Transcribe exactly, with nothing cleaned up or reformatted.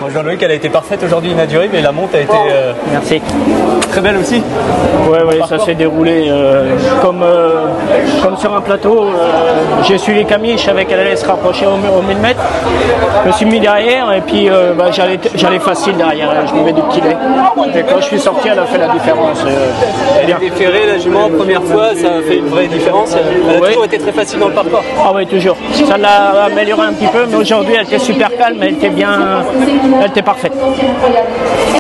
Jean-Loïc, elle a été parfaite aujourd'hui inaugurée, mais la monte a été euh, Merci. très belle aussi. Ouais, ouais, ça s'est déroulé euh, comme, euh, comme sur un plateau. Euh, j'ai suivi Camille, je savais qu'elle allait se rapprocher au, au mille mètres. Je me suis mis derrière et puis euh, bah, j'allais facile derrière. Je me mets du petit lait. Et quand je suis sorti, elle a fait la différence. Euh, elle a été ferrée, la jument, première fois, ça a fait une vraie différence. Elle a ouais. toujours été très facile dans le parcours. Ah oui, toujours. Ça l'a amélioré un petit peu, mais aujourd'hui elle était super calme, elle était bien, elle était parfaite.